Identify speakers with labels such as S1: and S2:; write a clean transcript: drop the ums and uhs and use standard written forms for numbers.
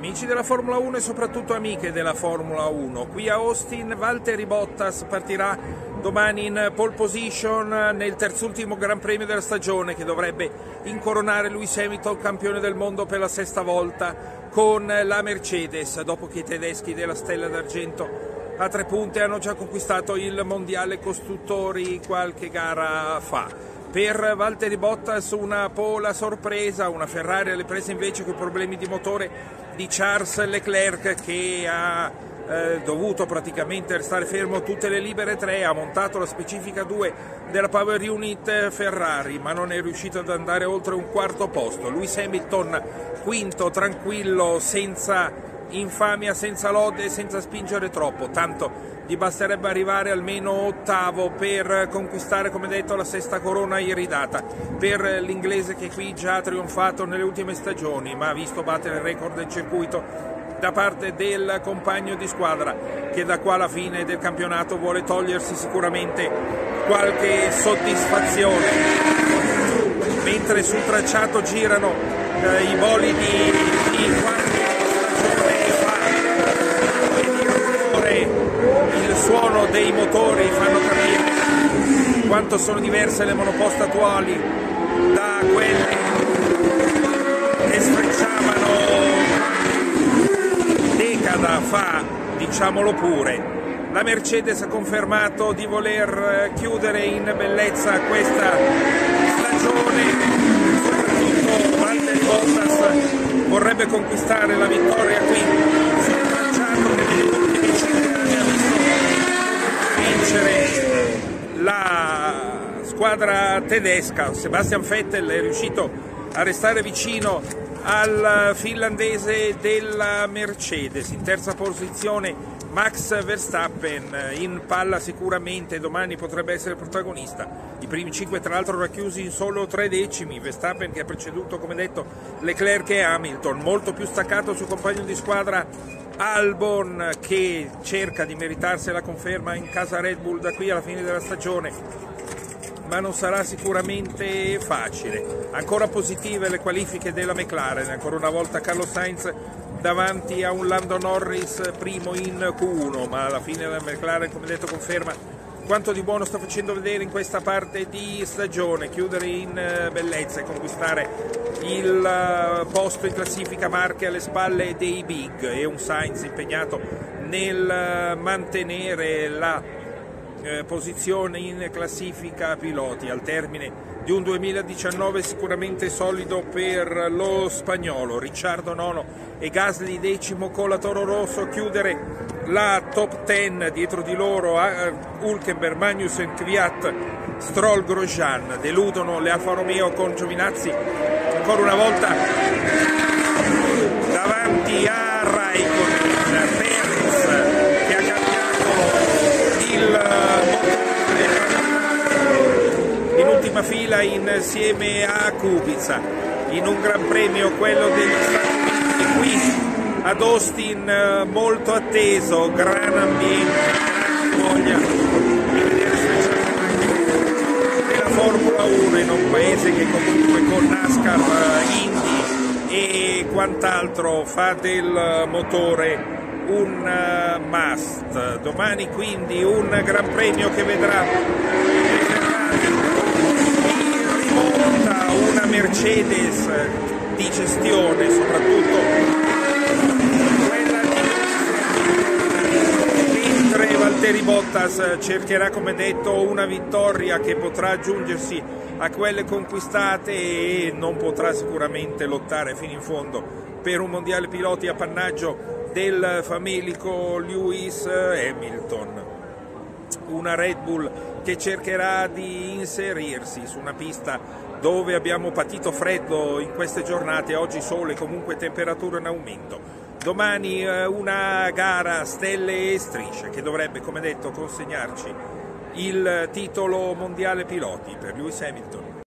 S1: Amici della Formula 1 e soprattutto amiche della Formula 1, qui a Austin Valtteri Bottas partirà domani in pole position nel terzultimo Gran Premio della stagione che dovrebbe incoronare Lewis Hamilton campione del mondo per la sesta volta con la Mercedes, dopo che i tedeschi della Stella d'Argento a 3 punti hanno già conquistato il mondiale costruttori qualche gara fa. Per Valtteri Bottas una pole a sorpresa, una Ferrari alle prese invece con i problemi di motore di Charles Leclerc che ha dovuto praticamente restare fermo tutte le libere 3, ha montato la specifica 2 della Power Unit Ferrari ma non è riuscito ad andare oltre un quarto posto. Lewis Hamilton quinto, tranquillo, senza infamia, senza lode, senza spingere troppo, tanto gli basterebbe arrivare almeno ottavo per conquistare, come detto, la sesta corona iridata per l'inglese che qui già ha trionfato nelle ultime stagioni ma ha visto battere il record del circuito da parte del compagno di squadra che da qua alla fine del campionato vuole togliersi sicuramente qualche soddisfazione. Mentre sul tracciato girano i bolidi di qualche il suono dei motori fanno capire quanto sono diverse le monoposte attuali da quelle che sfrecciavano decada fa, diciamolo pure. La Mercedes ha confermato di voler chiudere in bellezza questa stagione, soprattutto Valtteri Bottas vorrebbe conquistare la vittoria qui sul tracciato che negli ultimi 5 anni ha visto vincere la squadra tedesca. Sebastian Vettel è riuscito a restare vicino al finlandese della Mercedes. In terza posizione Max Verstappen, in palla sicuramente, domani potrebbe essere protagonista. I primi 5 tra l'altro racchiusi in solo 3 decimi, Verstappen che ha preceduto, come detto, Leclerc e Hamilton, molto più staccato sul compagno di squadra Albon che cerca di meritarsi la conferma in casa Red Bull da qui alla fine della stagione, ma non sarà sicuramente facile. Ancora positive le qualifiche della McLaren, ancora una volta Carlos Sainz davanti a un Lando Norris primo in Q1, ma alla fine la McLaren, come detto, conferma quanto di buono sta facendo vedere in questa parte di stagione, chiudere in bellezza e conquistare il posto in classifica marche alle spalle dei big, e un Sainz impegnato nel mantenere la posizione in classifica piloti al termine di un 2019 sicuramente solido per lo spagnolo. Ricciardo nono e Gasly decimo con la Toro Rosso, chiudere la top 10 dietro di loro Hülkenberg, Magnussen, Kvyat, Stroll, Grosjean. Deludono le Alfa Romeo con Giovinazzi ancora una volta davanti a Raikkonen, Perez che ha cambiato il in ultima fila insieme a Kubica in un gran premio, quello degli Stati Uniti, qui ad Austin, molto atteso, gran ambiente, voglia di vedere la Formula 1 in un paese che comunque con NASCAR, Indy e quant'altro fa del motore un must. Domani quindi un gran premio che vedrà una Mercedes di gestione, soprattutto quella mentre Valtteri Bottas cercherà, come detto, una vittoria che potrà aggiungersi a quelle conquistate e non potrà sicuramente lottare fino in fondo per un mondiale piloti appannaggio del famelico Lewis Hamilton. Una Red Bull che cercherà di inserirsi su una pista dove abbiamo patito freddo in queste giornate, oggi sole, comunque temperatura in aumento. Domani una gara a stelle e strisce che dovrebbe, come detto, consegnarci il titolo mondiale piloti per Lewis Hamilton.